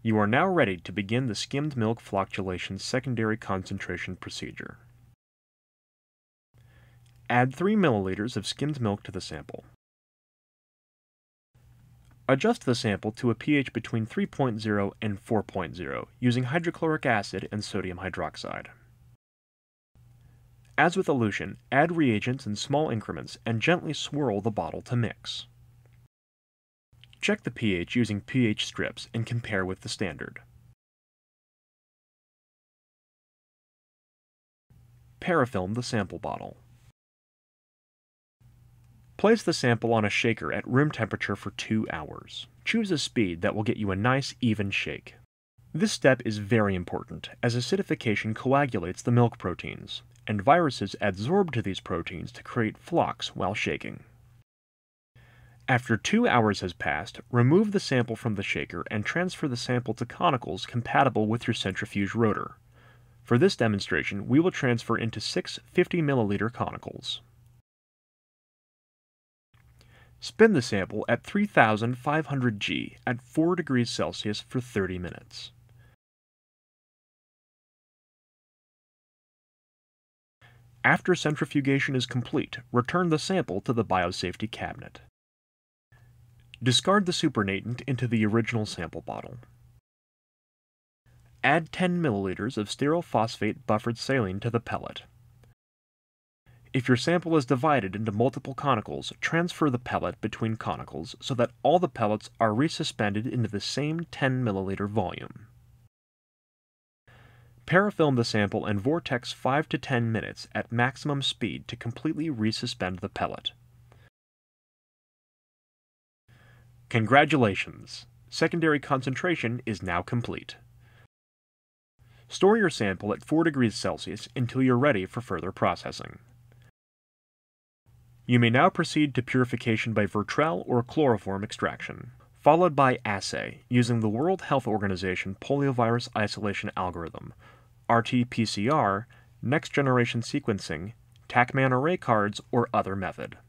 You are now ready to begin the skimmed milk flocculation secondary concentration procedure. Add 3 milliliters of skimmed milk to the sample. Adjust the sample to a pH between 3.0 and 4.0 using hydrochloric acid and sodium hydroxide. As with elution, add reagents in small increments and gently swirl the bottle to mix. Check the pH using pH strips and compare with the standard. Parafilm the sample bottle. Place the sample on a shaker at room temperature for 2 hours. Choose a speed that will get you a nice, even shake. This step is very important, as acidification coagulates the milk proteins, and viruses adsorb to these proteins to create flocks while shaking. After 2 hours has passed, remove the sample from the shaker and transfer the sample to conicals compatible with your centrifuge rotor. For this demonstration, we will transfer into 6 50 milliliter conicals. Spin the sample at 3500 G at 4 degrees Celsius for 30 minutes. After centrifugation is complete, return the sample to the biosafety cabinet. Discard the supernatant into the original sample bottle. Add 10 milliliters of sterile phosphate buffered saline to the pellet. If your sample is divided into multiple conicals, transfer the pellet between conicals so that all the pellets are resuspended into the same 10 milliliter volume. Parafilm the sample and vortex 5 to 10 minutes at maximum speed to completely resuspend the pellet. Congratulations! Secondary concentration is now complete. Store your sample at 4 degrees Celsius until you're ready for further processing. You may now proceed to purification by trowel or chloroform extraction, followed by assay using the World Health Organization poliovirus isolation algorithm, RT-PCR, next-generation sequencing, TaqMan array cards, or other method.